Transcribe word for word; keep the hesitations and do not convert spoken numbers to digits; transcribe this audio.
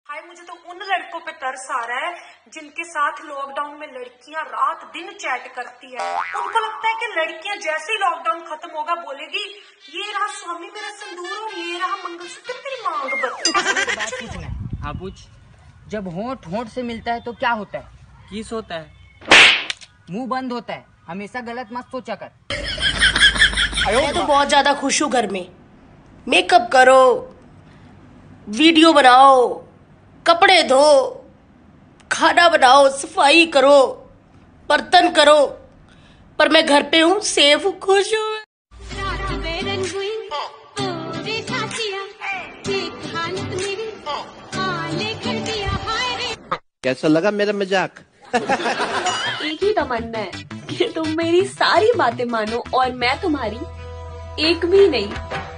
हाय, मुझे तो उन लड़कों पे तरस आ रहा है जिनके साथ लॉकडाउन में लड़कियां रात दिन चैट करती है। उनको लगता है कि लड़कियां जैसे ही लॉकडाउन खत्म होगा बोलेगी ये रहा स्वामी मेरा सिंदूर और ये रहा मंगलसूत्र तेरी मांग पर। हाँ पूछ। जब होंठ होंठ से मिलता है तो क्या होता है? किस होता है? मुंह बंद होता है। हमेशा गलत मत सोचा कर। मैं तो बहुत ज्यादा खुश हूँ। घर में मेकअप करो, वीडियो बनाओ, कपड़े धो, खाना बनाओ, सफाई करो, बर्तन करो, पर मैं घर पे हूँ, सेफ हूँ, खुश हूँ। कैसा लगा मेरा मजाक? एक ही तमन्ना है कि तुम मेरी सारी बातें मानो और मैं तुम्हारी एक भी नहीं।